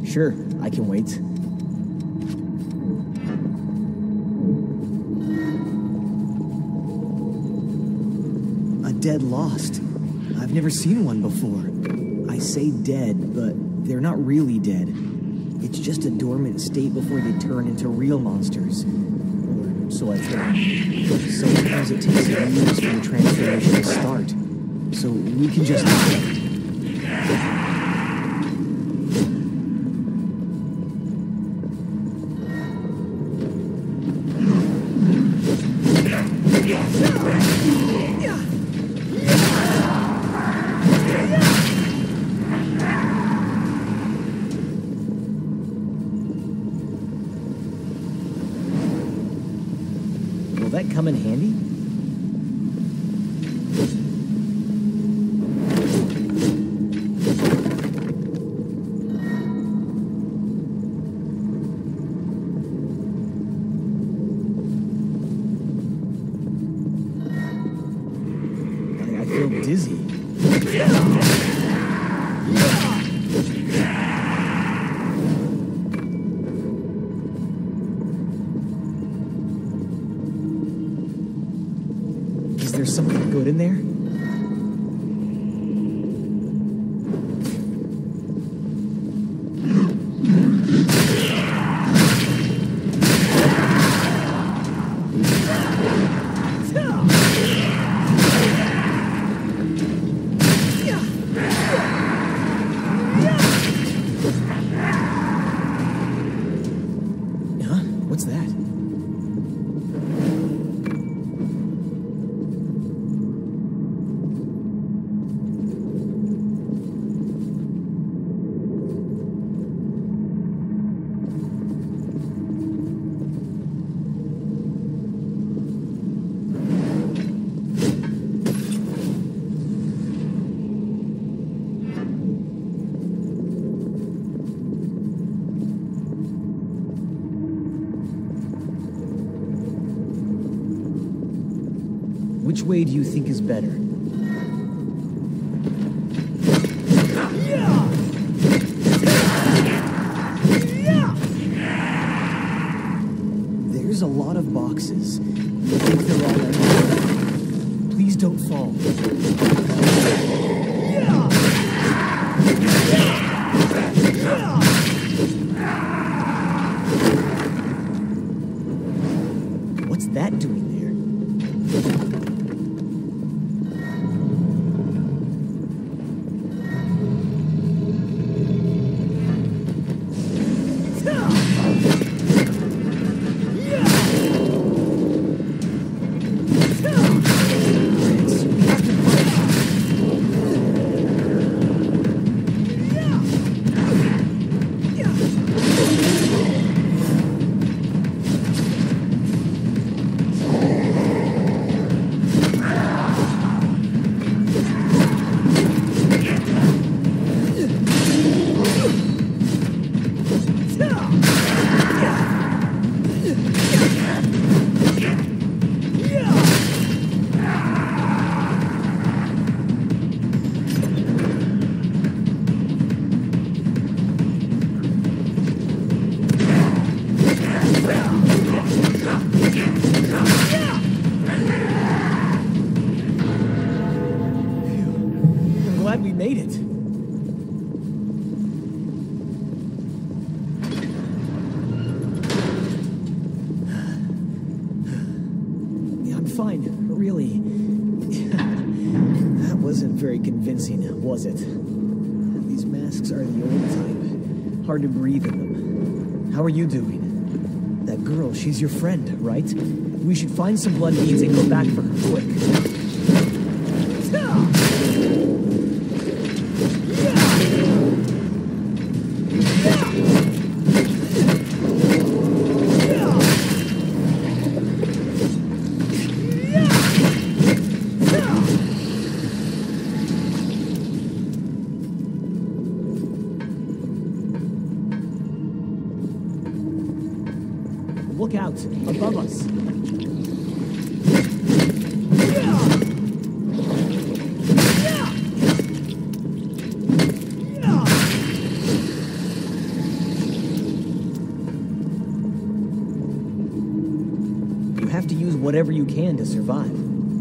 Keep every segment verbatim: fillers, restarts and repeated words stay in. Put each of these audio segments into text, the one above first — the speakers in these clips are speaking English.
Sure, I can wait. A dead lost. I've never seen one before. I say dead, but they're not really dead. It's just a dormant state before they turn into real monsters. Or so I think. Sometimes it takes years for the transformation to start. So we can just... Will that come in handy? I, I feel dizzy. Is there something good in there? Huh? What's that? Which way do you think is better? There's a lot of boxes. I think they're all empty. Please don't fall. What's that doing there? Glad we made it. Yeah, I'm fine, really. That wasn't very convincing, was it? These masks are the old type. Hard to breathe in them. How are you doing? That girl, she's your friend, right? We should find some blood beads and go back for her, quick. Look out, above us. whatever you can to survive.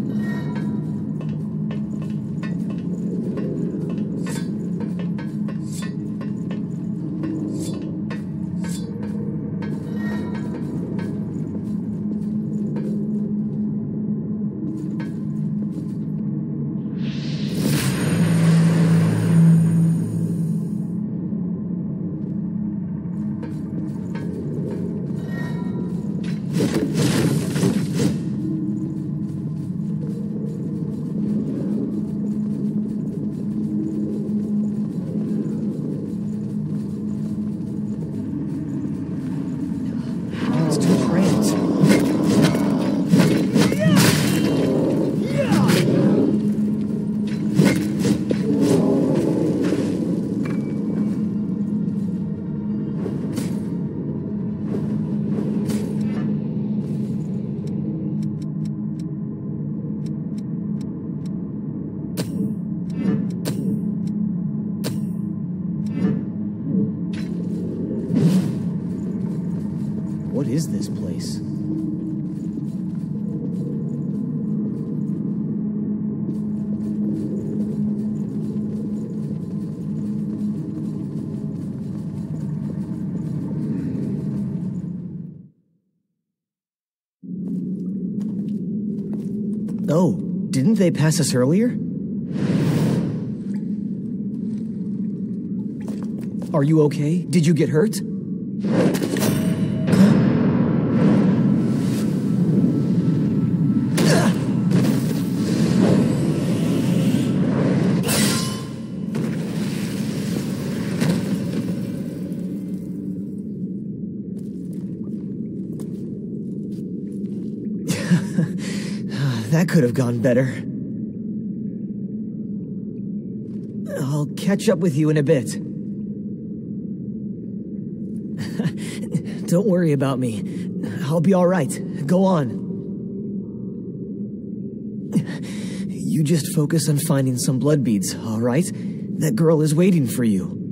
What is this place? Oh, didn't they pass us earlier? Are you okay? Did you get hurt? That could have gone better. I'll catch up with you in a bit. Don't worry about me. I'll be all right. Go on. You just focus on finding some blood beads, all right? That girl is waiting for you.